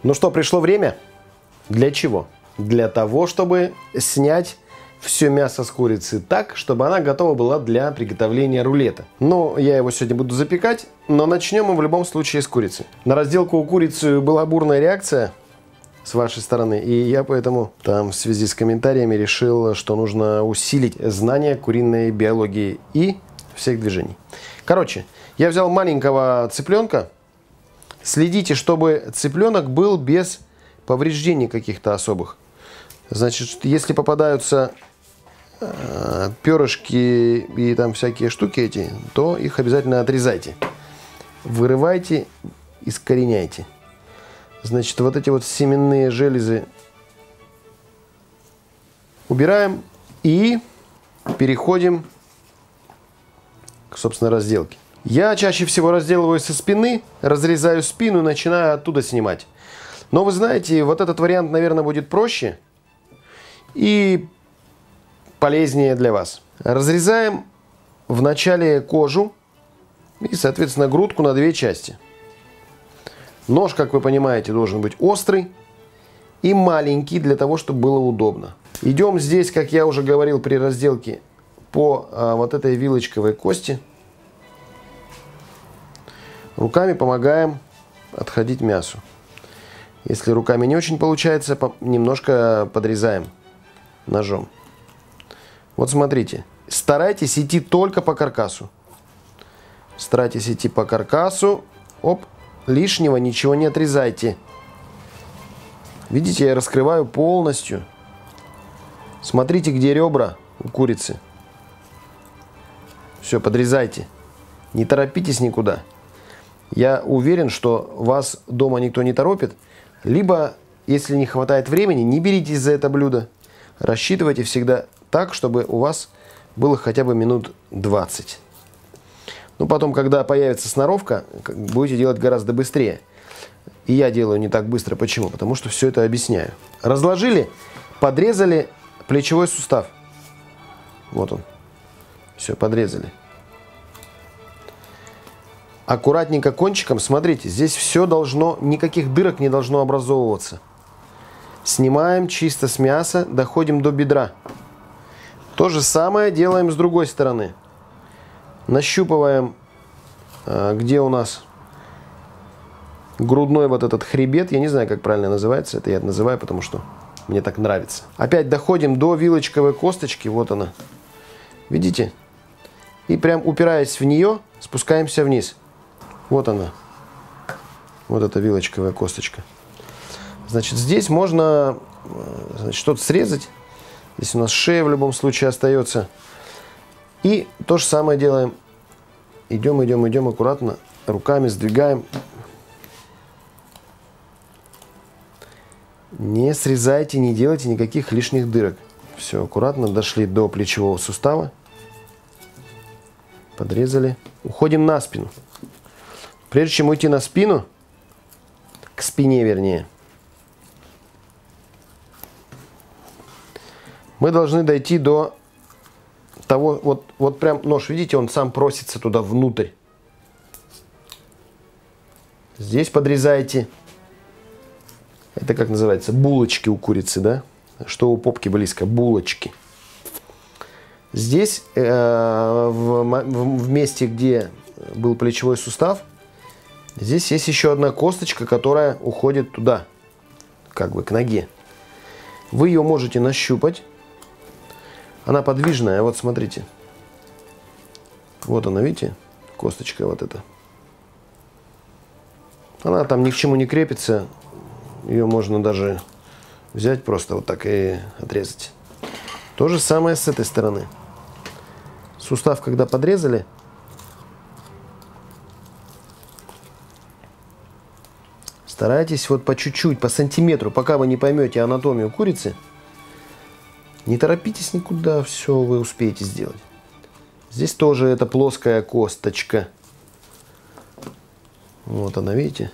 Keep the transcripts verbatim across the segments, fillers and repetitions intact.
Ну что, пришло время? Для чего? Для того, чтобы снять все мясо с курицы так, чтобы она готова была для приготовления рулета. Но я его сегодня буду запекать, но начнем мы в любом случае с курицы. На разделку у курицы была бурная реакция с вашей стороны, и я поэтому там в связи с комментариями решил, что нужно усилить знания куриной биологии и всех движений. Короче, я взял маленького цыпленка. Следите, чтобы цыпленок был без повреждений каких-то особых. Значит, если попадаются э, перышки и там всякие штуки эти, то их обязательно отрезайте. Вырывайте, искореняйте. Значит, вот эти вот семенные железы убираем и переходим к, собственно, разделке. Я чаще всего разделываю со спины, разрезаю спину и начинаю оттуда снимать. Но вы знаете, вот этот вариант, наверное, будет проще и полезнее для вас. Разрезаем вначале кожу и, соответственно, грудку на две части. Нож, как вы понимаете, должен быть острый и маленький, для того, чтобы было удобно. Идем здесь, как я уже говорил при разделке, по а, вот этой вилочковой кости. Руками помогаем отходить мясу. Если руками не очень получается, немножко подрезаем ножом. Вот смотрите, старайтесь идти только по каркасу. Старайтесь идти по каркасу. Оп, лишнего ничего не отрезайте. Видите, я раскрываю полностью. Смотрите, где ребра у курицы. Все, подрезайте. Не торопитесь никуда. Я уверен, что вас дома никто не торопит. Либо, если не хватает времени, не беритесь за это блюдо. Рассчитывайте всегда так, чтобы у вас было хотя бы минут двадцать. Ну, потом, когда появится сноровка, будете делать гораздо быстрее. И я делаю не так быстро. Почему? Потому что все это объясняю. Разложили, подрезали плечевой сустав. Вот он. Все, подрезали. Аккуратненько кончиком, смотрите, здесь все должно, никаких дырок не должно образовываться. Снимаем чисто с мяса, доходим до бедра. То же самое делаем с другой стороны. Нащупываем, где у нас грудной вот этот хребет. Я не знаю, как правильно называется. Это я называю, потому что мне так нравится. Опять доходим до вилочковой косточки. Вот она. Видите? И прям упираясь в нее, спускаемся вниз. Вот она. Вот эта вилочковая косточка. Значит, здесь можно что-то срезать. Здесь у нас шея в любом случае остается. И то же самое делаем. Идем, идем, идем аккуратно. Руками сдвигаем. Не срезайте, не делайте никаких лишних дырок. Все, аккуратно дошли до плечевого сустава. Подрезали. Уходим на спину. Прежде чем уйти на спину, к спине вернее, мы должны дойти до того, вот, вот прям нож, видите, он сам просится туда внутрь. Здесь подрезаете. Это как называется? Булочки у курицы, да? Что у попки близко? Булочки. Здесь, э, в, в, в месте, где был плечевой сустав, здесь есть еще одна косточка, которая уходит туда, как бы к ноге. Вы ее можете нащупать. Она подвижная, вот смотрите. Вот она, видите? Косточка вот эта. Она там ни к чему не крепится. Ее можно даже взять просто вот так и отрезать. То же самое с этой стороны. Сустав, когда подрезали, старайтесь вот по чуть-чуть, по сантиметру, пока вы не поймете анатомию курицы. Не торопитесь никуда, все вы успеете сделать. Здесь тоже это плоская косточка. Вот она, видите?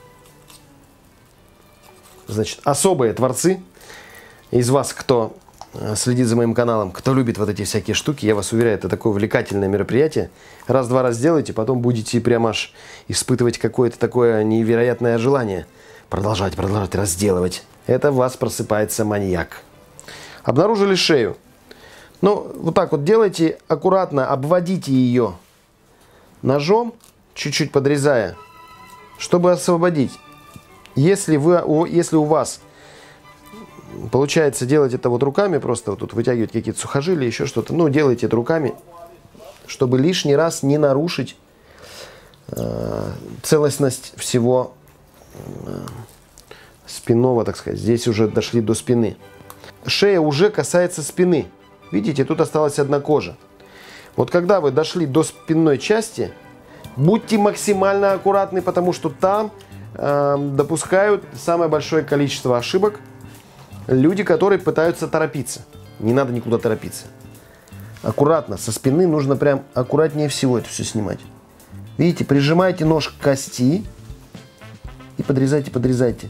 Значит, особые творцы из вас, кто следит за моим каналом, кто любит вот эти всякие штуки, я вас уверяю, это такое увлекательное мероприятие. Раз-два раз сделайте, потом будете прям аж испытывать какое-то такое невероятное желание. Продолжать, продолжать разделывать. Это в вас просыпается маньяк. Обнаружили шею. Ну, вот так вот делайте, аккуратно обводите ее ножом, чуть-чуть подрезая, чтобы освободить. Если, вы, если у вас получается делать это вот руками, просто вот тут вытягивать какие-то сухожилия, еще что-то, ну, делайте это руками, чтобы лишний раз не нарушить э, целостность всего э, спинного, так сказать. Здесь уже дошли до спины. Шея уже касается спины. Видите, тут осталась одна кожа. Вот когда вы дошли до спинной части, будьте максимально аккуратны, потому что там э, допускают самое большое количество ошибок люди, которые пытаются торопиться. Не надо никуда торопиться. Аккуратно, со спины нужно прям аккуратнее всего это все снимать. Видите, прижимайте нож к кости и подрезайте, подрезайте.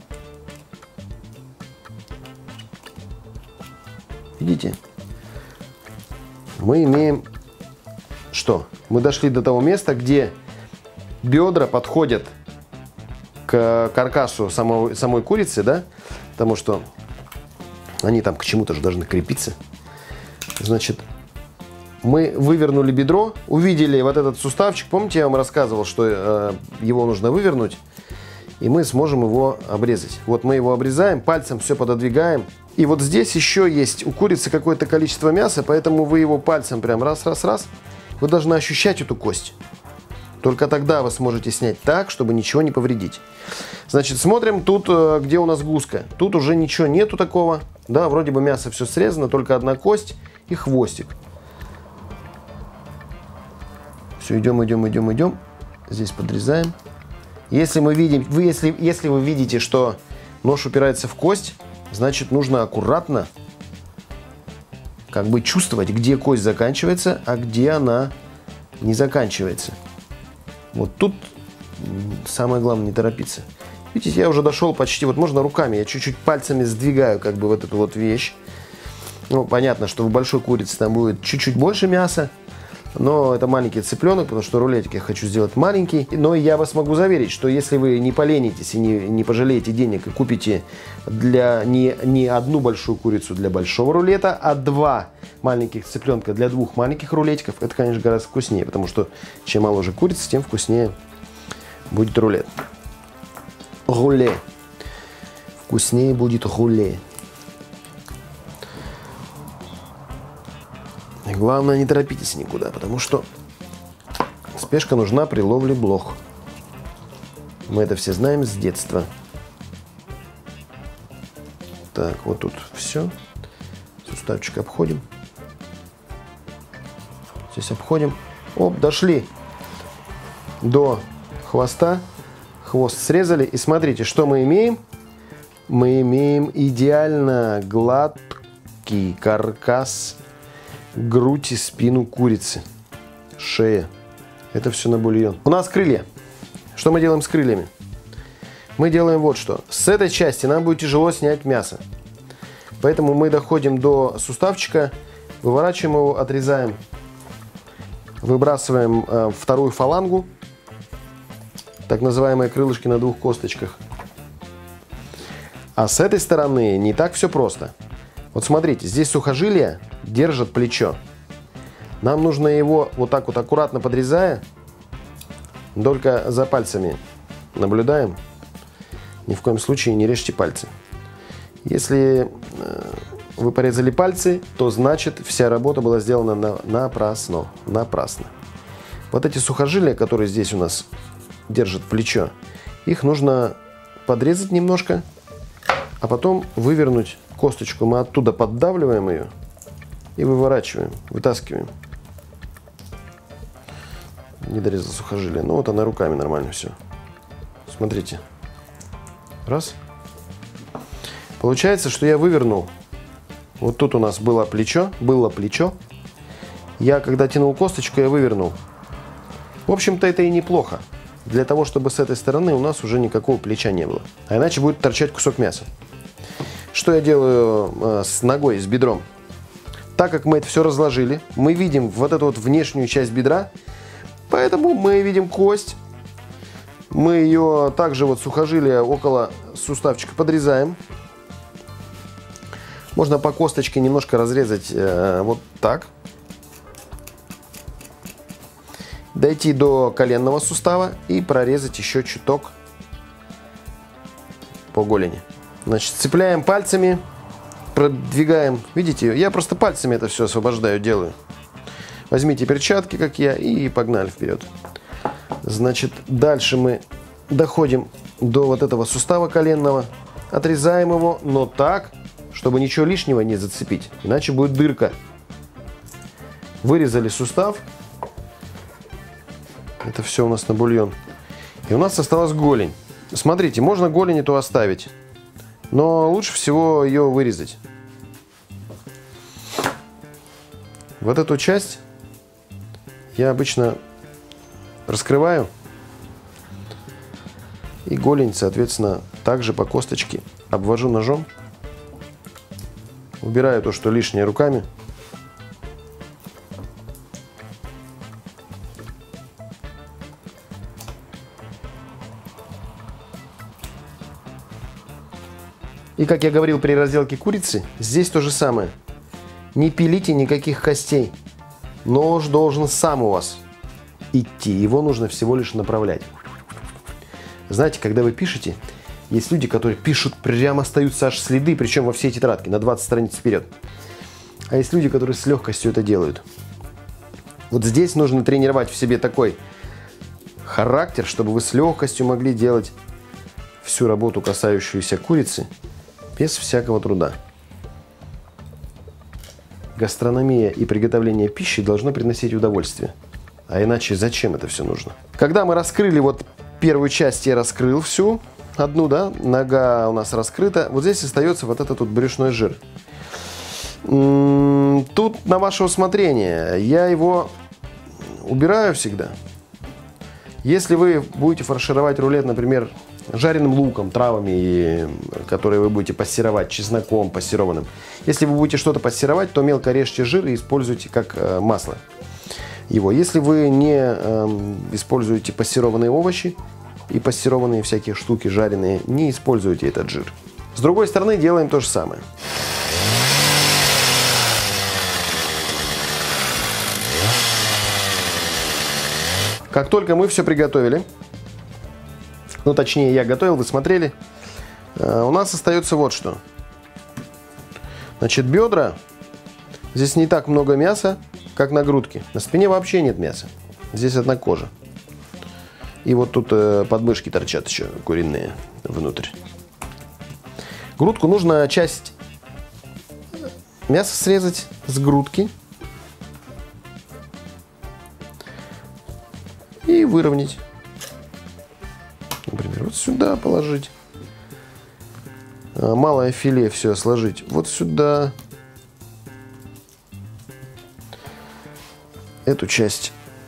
Видите? Мы имеем что? Мы дошли до того места, где бедра подходят к каркасу самой, самой курицы, да? Потому что они там к чему-то же должны крепиться. Значит, мы вывернули бедро, увидели вот этот суставчик. Помните, я вам рассказывал, что э, его нужно вывернуть, и мы сможем его обрезать. Вот мы его обрезаем, пальцем все пододвигаем. И вот здесь еще есть у курицы какое-то количество мяса, поэтому вы его пальцем прям раз-раз-раз. Вы должны ощущать эту кость. Только тогда вы сможете снять так, чтобы ничего не повредить. Значит, смотрим тут, где у нас гуска. Тут уже ничего нету такого. Да, вроде бы мясо все срезано, только одна кость и хвостик. Все, идем, идем, идем, идем. Здесь подрезаем. Если мы видим, вы, если, если вы видите, что нож упирается в кость, значит, нужно аккуратно как бы чувствовать, где кость заканчивается, а где она не заканчивается. Вот тут самое главное не торопиться. Видите, я уже дошел почти, вот можно руками, я чуть-чуть пальцами сдвигаю как бы вот эту вот вещь. Ну, понятно, что в большой курице там будет чуть-чуть больше мяса, но это маленький цыпленок, потому что рулетик я хочу сделать маленький. Но я вас могу заверить, что если вы не поленитесь и не, не пожалеете денег и купите для не, не одну большую курицу для большого рулета, а два маленьких цыпленка для двух маленьких рулетиков, это, конечно, гораздо вкуснее, потому что чем моложе курица, тем вкуснее будет рулет. Руле. Вкуснее будет руле. И главное, не торопитесь никуда, потому что спешка нужна при ловле блох. Мы это все знаем с детства. Так, вот тут все. Суставчик обходим. Здесь обходим. Оп, дошли до хвоста. Хвост срезали. И смотрите, что мы имеем. Мы имеем идеально гладкий каркас, грудь и спину курицы. Шея. Это все на бульон. У нас крылья. Что мы делаем с крыльями? Мы делаем вот что. С этой части нам будет тяжело снять мясо. Поэтому мы доходим до суставчика, выворачиваем его, отрезаем, выбрасываем э, вторую фалангу, так называемые крылышки на двух косточках. А с этой стороны не так все просто. Вот смотрите, здесь сухожилия держат плечо. Нам нужно его вот так вот аккуратно подрезая, только за пальцами наблюдаем. Ни в коем случае не режьте пальцы. Если вы порезали пальцы, то значит вся работа была сделана на, напрасно. Напрасно. Вот эти сухожилия, которые здесь у нас держат плечо, их нужно подрезать немножко, а потом вывернуть косточку. Мы оттуда поддавливаем ее и выворачиваем, вытаскиваем. Не дорезал сухожилие. Ну вот она руками нормально все. Смотрите. Раз. Получается, что я вывернул. Вот тут у нас было плечо. Было плечо. Я, когда тянул косточку, я вывернул. В общем-то, это и неплохо. Для того, чтобы с этой стороны у нас уже никакого плеча не было. А иначе будет торчать кусок мяса. что я делаю э, с ногой, с бедром? Так как мы это все разложили, мы видим вот эту вот внешнюю часть бедра, поэтому мы видим кость. Мы ее также вот сухожилие около суставчика подрезаем. Можно по косточке немножко разрезать э, вот так. Дойти до коленного сустава и прорезать еще чуток по голени. Значит, цепляем пальцами, продвигаем. Видите, я просто пальцами это все освобождаю, делаю. Возьмите перчатки, как я, и погнали вперед. Значит, дальше мы доходим до вот этого сустава коленного, отрезаем его, но так, чтобы ничего лишнего не зацепить, иначе будет дырка. Вырезали сустав. Это все у нас на бульон. И у нас осталась голень. Смотрите, можно голень эту оставить, но лучше всего ее вырезать. Вот эту часть я обычно раскрываю. И голень, соответственно, также по косточке обвожу ножом. Убираю то, что лишнее, руками. И как я говорил при разделке курицы, здесь то же самое. Не пилите никаких костей. Нож должен сам у вас идти. Его нужно всего лишь направлять. Знаете, когда вы пишете, есть люди, которые пишут, прямо остаются аж следы, причем во всей тетрадке, на двадцать страниц вперед. А есть люди, которые с легкостью это делают. Вот здесь нужно тренировать в себе такой характер, чтобы вы с легкостью могли делать всю работу, касающуюся курицы, без всякого труда. Гастрономия и приготовление пищи должно приносить удовольствие. А иначе зачем это все нужно? Когда мы раскрыли вот первую часть, я раскрыл всю, одну, да, нога у нас раскрыта. Вот здесь остается вот этот вот брюшной жир. Тут на ваше усмотрение. Я его убираю всегда. Если вы будете фаршировать рулет, например, жареным луком, травами, которые вы будете пассеровать, чесноком пассерованным. Если вы будете что-то пассеровать, то мелко режьте жир и используйте как э, масло его. Если вы не э, используете пассерованные овощи и пассерованные всякие штуки жареные, не используйте этот жир. С другой стороны, делаем то же самое. Как только мы все приготовили, ну, точнее, я готовил, вы смотрели. У нас остается вот что. Значит, бедра. Здесь не так много мяса, как на грудке. На спине вообще нет мяса. Здесь одна кожа. И вот тут э, подмышки торчат еще куриные внутрь. Грудку нужно часть мяса срезать с грудки. И выровнять. Например, вот сюда положить. Малое филе все сложить вот сюда. Эту часть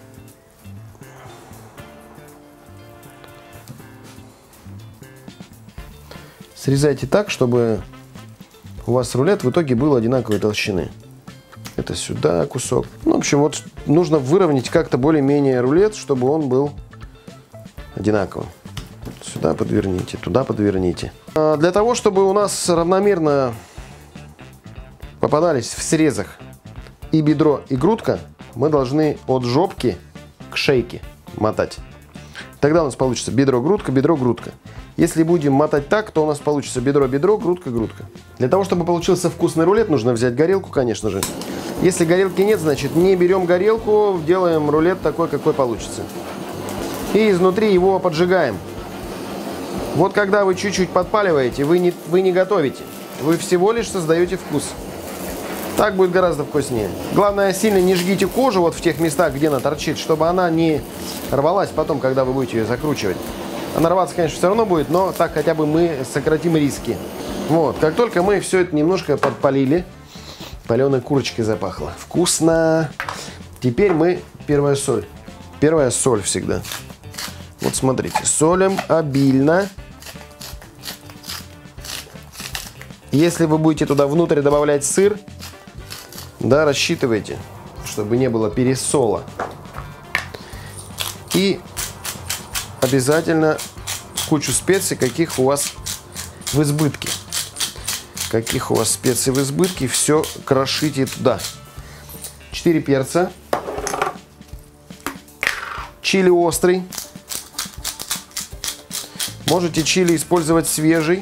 срезайте так, чтобы у вас рулет в итоге был одинаковой толщины. Это сюда кусок. Ну, в общем, вот нужно выровнять как-то более-менее рулет, чтобы он был одинаковым. Сюда подверните, туда подверните. А для того, чтобы у нас равномерно попадались в срезах и бедро, и грудка, мы должны от жопки к шейке мотать. Тогда у нас получится бедро-грудка, бедро-грудка. Если будем мотать так, то у нас получится бедро-бедро, грудка-грудка. Для того, чтобы получился вкусный рулет, нужно взять горелку, конечно же. Если горелки нет, значит не берем горелку, делаем рулет такой, какой получится. И изнутри его поджигаем. Вот когда вы чуть-чуть подпаливаете, вы не, вы не готовите. Вы всего лишь создаете вкус. Так будет гораздо вкуснее. Главное, сильно не жгите кожу вот в тех местах, где она торчит, чтобы она не рвалась потом, когда вы будете ее закручивать. Она рваться, конечно, все равно будет, но так хотя бы мы сократим риски. Вот, как только мы все это немножко подпалили, паленой курочкой запахло. Вкусно! Теперь мы первая соль. Первая соль всегда. Вот смотрите, солим обильно. Если вы будете туда внутрь добавлять сыр, да, рассчитывайте, чтобы не было пересола. И обязательно кучу специй, каких у вас в избытке. Каких у вас специй в избытке, все крошите туда. четыре перца. Чили острый. Можете чили использовать свежий.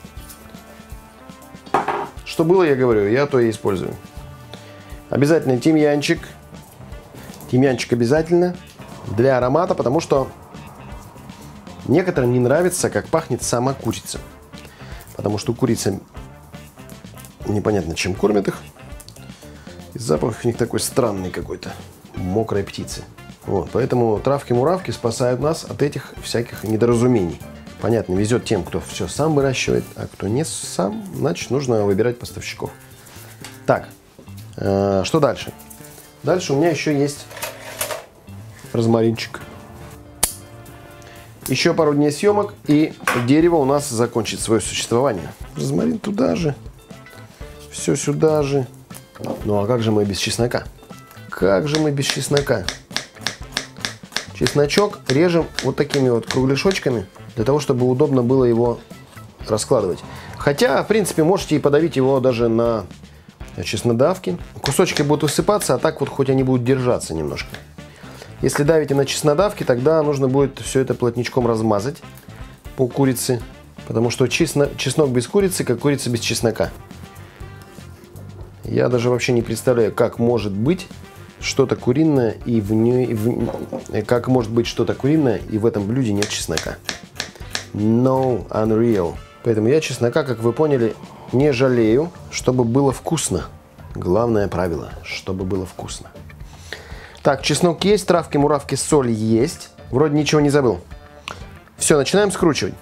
Что было, я говорю, я то и использую. Обязательно тимьянчик. Тимьянчик обязательно для аромата, потому что некоторым не нравится, как пахнет сама курица. Потому что курица непонятно чем кормят их. И запах у них такой странный какой-то. Мокрой птицы. Вот, поэтому травки-муравки спасают нас от этих всяких недоразумений. Понятно, везет тем, кто все сам выращивает, а кто не сам, значит, нужно выбирать поставщиков. Так, э, что дальше? Дальше у меня еще есть розмаринчик. Еще пару дней съемок, и дерево у нас закончит свое существование. Розмарин туда же. Все сюда же. Ну а как же мы без чеснока? Как же мы без чеснока? Чесночок режем вот такими вот кругляшочками, для того, чтобы удобно было его раскладывать. Хотя, в принципе, можете и подавить его даже на чеснодавке. Кусочки будут высыпаться, а так вот хоть они будут держаться немножко. Если давите на чеснодавке, тогда нужно будет все это плотничком размазать по курице. Потому что чесно, чеснок без курицы, как курица без чеснока. Я даже вообще не представляю, как может быть что-то куриное и в ней, в, как может быть что-то куриное и в этом блюде нет чеснока. No, unreal. Поэтому я чеснока, как вы поняли, не жалею, чтобы было вкусно. Главное правило, чтобы было вкусно. Так, чеснок есть, травки, муравки, соль есть. Вроде ничего не забыл. Все, начинаем скручивать.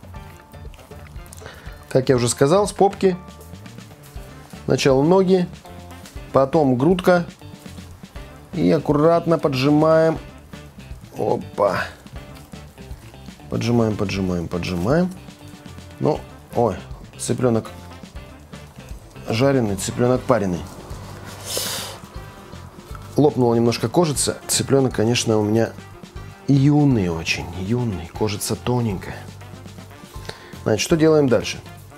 Как я уже сказал, с попки. Сначала ноги, потом грудка. И аккуратно поджимаем. Опа. Поджимаем, поджимаем, поджимаем. Ну, ой, цыпленок жареный, цыпленок пареный. Лопнула немножко кожица. Цыпленок, конечно, у меня юный очень, юный. Кожица тоненькая. Значит, что делаем дальше?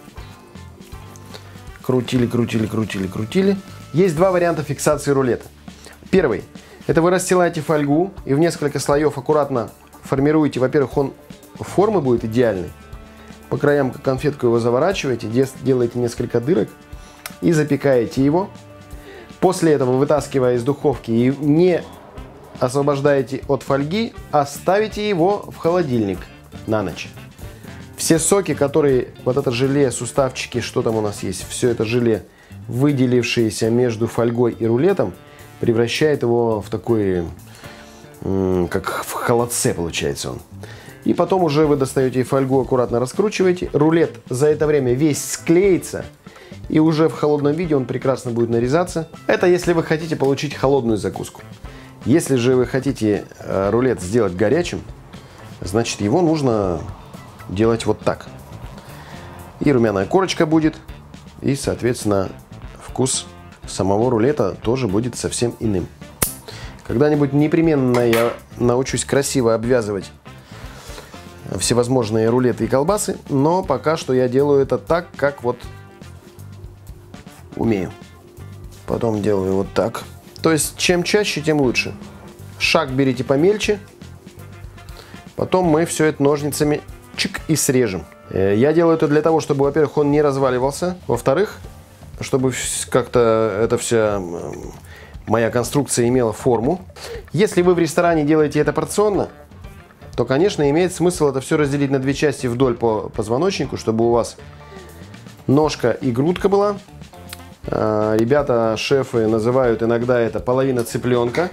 Крутили, крутили, крутили, крутили. Есть два варианта фиксации рулета. Первый. Это вы расстилаете фольгу и в несколько слоев аккуратно формируете. Во-первых, он формы будет идеальный. По краям, как конфетку, его заворачиваете, делаете несколько дырок и запекаете его. После этого, вытаскивая из духовки и не освобождаете от фольги, оставите его в холодильник на ночь. Все соки, которые, вот это желе, суставчики, что там у нас есть, все это желе, выделившееся между фольгой и рулетом, превращает его в такой, как в холодце получается он. И потом уже вы достаете фольгу, аккуратно раскручиваете. Рулет за это время весь склеится. И уже в холодном виде он прекрасно будет нарезаться. Это если вы хотите получить холодную закуску. Если же вы хотите рулет сделать горячим, значит его нужно делать вот так. И румяная корочка будет. И, соответственно, вкус самого рулета тоже будет совсем иным. Когда-нибудь непременно я научусь красиво обвязывать всевозможные рулеты и колбасы. Но пока что я делаю это так, как вот умею. Потом делаю вот так. То есть, чем чаще, тем лучше. Шаг берите помельче. Потом мы все это ножницами чик и срежем. Я делаю это для того, чтобы, во-первых, он не разваливался. Во-вторых, чтобы как-то эта вся моя конструкция имела форму. Если вы в ресторане делаете это порционно, то, конечно, имеет смысл это все разделить на две части вдоль по позвоночнику, чтобы у вас ножка и грудка была. Ребята, шефы, называют иногда это половина цыпленка.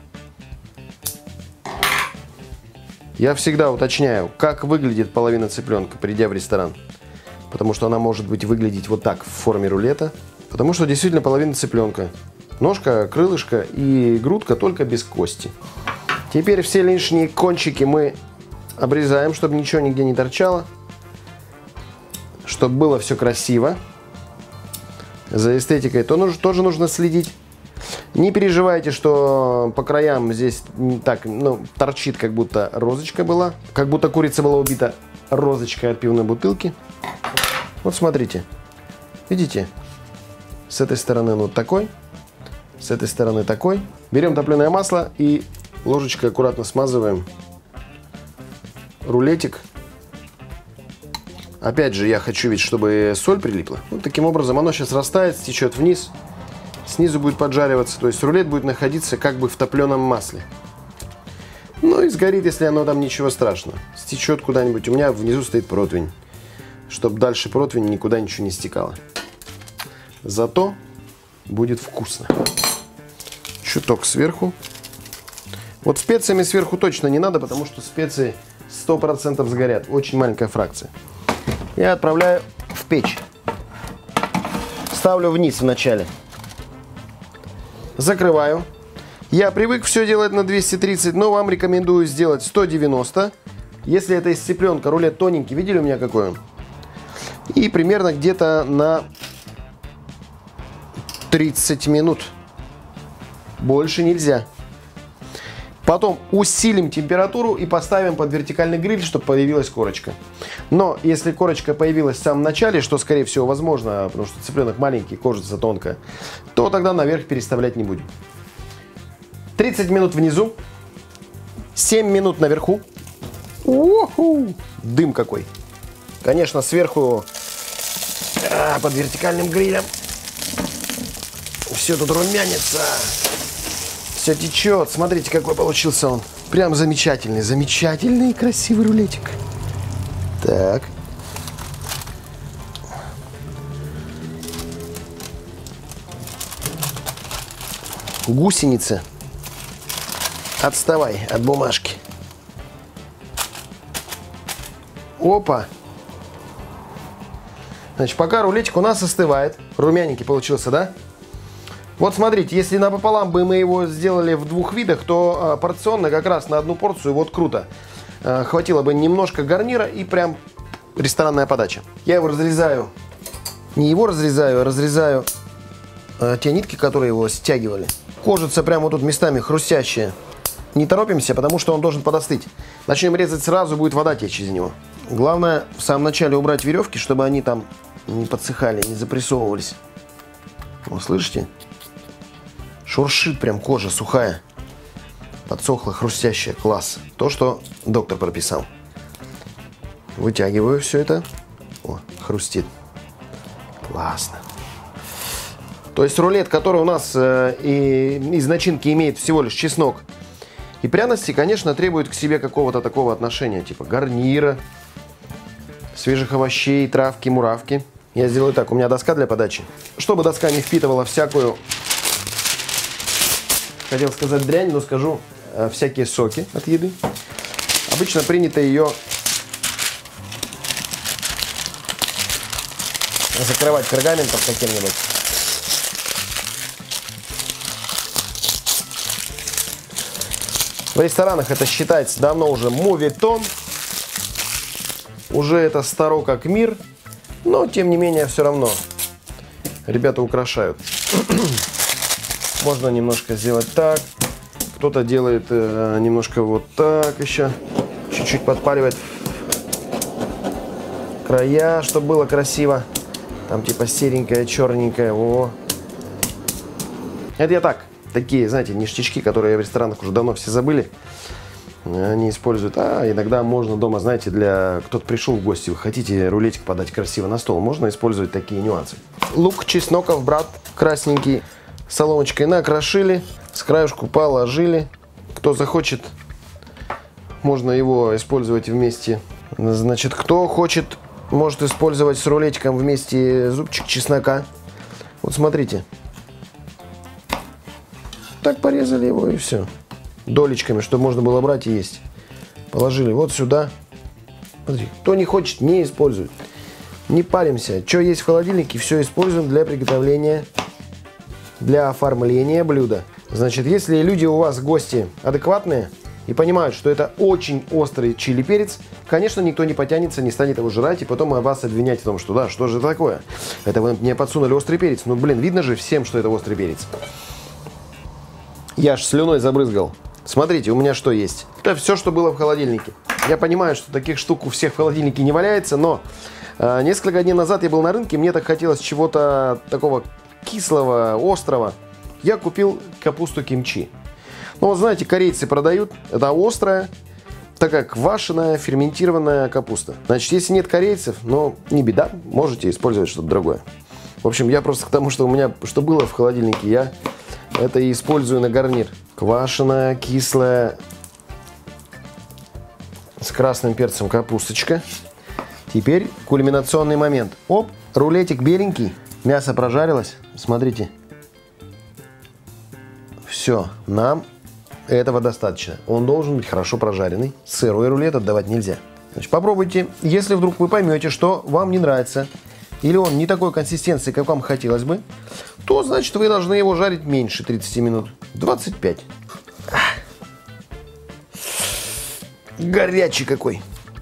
Я всегда уточняю, как выглядит половина цыпленка, придя в ресторан. Потому что она может быть выглядеть вот так, в форме рулета. Потому что действительно половина цыпленка. Ножка, крылышко и грудка только без кости. Теперь все лишние кончики мы обрезаем, чтобы ничего нигде не торчало. Чтобы было все красиво. за эстетикой, то нужно, тоже нужно следить. Не переживайте, что по краям здесь так, ну, торчит, как будто розочка была. Как будто курица была убита розочкой от пивной бутылки. Вот смотрите. Видите? С этой стороны вот такой. С этой стороны такой. Берем топленое масло и ложечкой аккуратно смазываем рулетик. Опять же, я хочу ведь, чтобы соль прилипла. Вот таким образом оно сейчас растает, стечет вниз. Снизу будет поджариваться, то есть рулет будет находиться как бы в топленом масле. Ну и сгорит, если оно там, ничего страшного. Стечет куда-нибудь. У меня внизу стоит противень, чтобы дальше противень никуда ничего не стекало. Зато будет вкусно. Чуток сверху. Вот специями сверху точно не надо, потому что специи сто процентов сгорят. Очень маленькая фракция. Я отправляю в печь. Ставлю вниз вначале. Закрываю. Я привык все делать на двести тридцать, но вам рекомендую сделать сто девяносто. Если это из цыпленка, рулет тоненький, видели у меня какой он? И примерно где-то на тридцать минут. Больше нельзя. Потом усилим температуру и поставим под вертикальный гриль, чтобы появилась корочка. Но если корочка появилась в самом начале, что скорее всего возможно, потому что цыпленок маленький, кожица тонкая, то тогда наверх переставлять не будем. тридцать минут внизу, семь минут наверху. У-ху! Дым какой. Конечно, сверху а, под вертикальным грилем все тут румянится. Все течет. Смотрите, какой получился он. Прям замечательный, замечательный и красивый рулетик. Так. Гусеница. Отставай от бумажки. Опа. Значит, пока рулетик у нас остывает. Румяненький получился, да? Вот смотрите, если напополам бы мы его сделали в двух видах, то а, порционно как раз на одну порцию вот круто. А, хватило бы немножко гарнира и прям ресторанная подача. Я его разрезаю. Не его разрезаю, а разрезаю а, те нитки, которые его стягивали. Кожица прямо вот тут местами хрустящая. Не торопимся, потому что он должен подостыть. Начнем резать сразу, будет вода течь из него. Главное в самом начале убрать веревки, чтобы они там не подсыхали, не запрессовывались. Вот, слышите? Шуршит прям кожа сухая. Подсохла, хрустящая. Класс. То, что доктор прописал. Вытягиваю все это. О, хрустит. Классно. То есть рулет, который у нас э, и, из начинки имеет всего лишь чеснок и пряности, конечно, требует к себе какого-то такого отношения. Типа гарнира, свежих овощей, травки, муравки. Я сделаю так. У меня доска для подачи. Чтобы доска не впитывала всякую... Хотел сказать дрянь, но скажу э, всякие соки от еды. Обычно принято ее закрывать пергаментом каким-нибудь. В ресторанах это считается давно уже моветон. Уже это старо как мир. Но, тем не менее, все равно ребята украшают. Можно немножко сделать так. Кто-то делает э, немножко вот так еще. Чуть-чуть подпаливает края, чтобы было красиво. Там типа серенькое, черненькое. О. Это я так. Такие, знаете, ништячки, которые в ресторанах уже давно все забыли. Они используют. А иногда можно дома, знаете, для... Кто-то пришел в гости, вы хотите рулетик подать красиво на стол. Можно использовать такие нюансы. Лук, чесноков, брат, красненький. Соломочкой накрошили, с краешку положили. Кто захочет, можно его использовать вместе. Значит, кто хочет, может использовать с рулетиком вместе зубчик чеснока. Вот смотрите. Так порезали его и все. Долечками, чтобы можно было брать и есть. Положили вот сюда. Смотри, кто не хочет, не использует. Не паримся. Что есть в холодильнике, все используем для приготовления, для оформления блюда. Значит, если люди у вас гости адекватные, и понимают, что это очень острый чили-перец, конечно, никто не потянется, не станет его жрать, и потом вас обвинять в том, что да, что же это такое? Это вы мне подсунули острый перец. Ну, блин, видно же всем, что это острый перец. Я аж слюной забрызгал. Смотрите, у меня что есть? Это все, что было в холодильнике. Я понимаю, что таких штук у всех в холодильнике не валяется, но э, несколько дней назад я был на рынке, мне так хотелось чего-то такого кислого, острого. Я купил капусту кимчи. Ну, вот знаете, корейцы продают. Это острая, такая квашеная, ферментированная капуста. Значит, если нет корейцев, ну, не беда, можете использовать что-то другое. В общем, я просто к тому, что у меня, что было в холодильнике, я это и использую на гарнир. Квашеная, кислая, с красным перцем капусточка. Теперь кульминационный момент. Оп, рулетик беленький, мясо прожарилось. Смотрите. Все, нам этого достаточно. Он должен быть хорошо прожаренный. Сырой рулет отдавать нельзя. Значит, попробуйте. Если вдруг вы поймете, что вам не нравится, или он не такой консистенции, как вам хотелось бы, то, значит, вы должны его жарить меньше тридцати минут. двадцать пять. Горячий какой.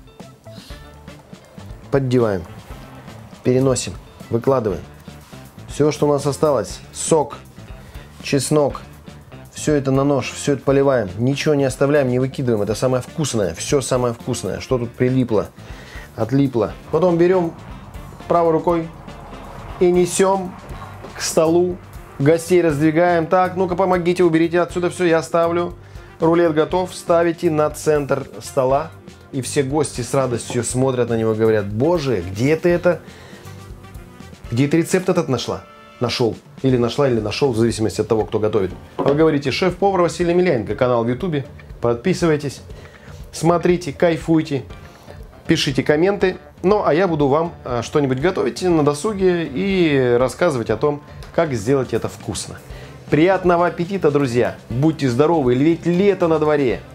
Поддеваем. Переносим. Выкладываем. Все, что у нас осталось. Сок, чеснок. Все это на нож, все это поливаем. Ничего не оставляем, не выкидываем. Это самое вкусное. Все самое вкусное. Что тут прилипло, отлипло. Потом берем правой рукой и несем к столу. Гостей раздвигаем. Так, ну-ка помогите, уберите отсюда все. Я ставлю. Рулет готов. Ставите на центр стола. И все гости с радостью смотрят на него и говорят: боже, где ты это? Где ты рецепт этот нашла? Нашел. Или нашла, или нашел, в зависимости от того, кто готовит. Вы говорите: шеф-повар Василий Миляенко, канал в Ютубе. Подписывайтесь, смотрите, кайфуйте, пишите комменты. Ну, а я буду вам что-нибудь готовить на досуге и рассказывать о том, как сделать это вкусно. Приятного аппетита, друзья! Будьте здоровы, ведь лето на дворе!